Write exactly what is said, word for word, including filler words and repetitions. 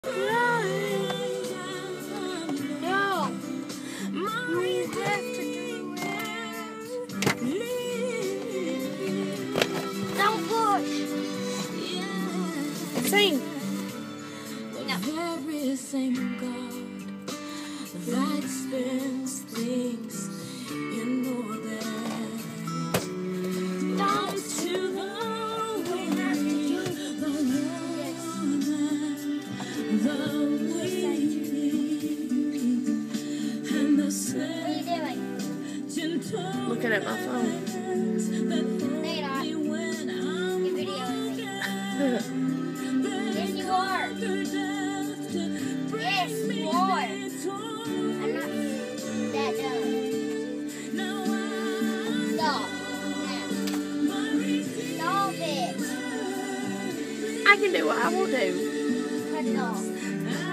Sing. No. There is same God that spins things in orbit. Down to the wind, the woman, the wind, and the sun. What are you doing? Looking at my phone. No, you're not. Your video is Yes, you are. Yes, you are. I'm not that dumb. Stop. Stop it. I can do what I will do. Cut it off.